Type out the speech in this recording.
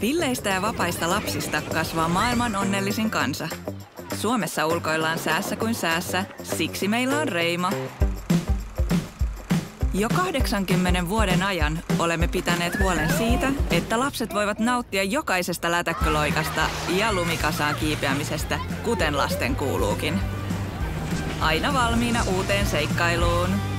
Villeistä ja vapaista lapsista kasvaa maailman onnellisin kansa. Suomessa ulkoillaan säässä kuin säässä, siksi meillä on Reima. Jo 80 vuoden ajan olemme pitäneet huolen siitä, että lapset voivat nauttia jokaisesta lätäkköloikasta ja lumikasaan kiipeämisestä, kuten lasten kuuluukin. Aina valmiina uuteen seikkailuun.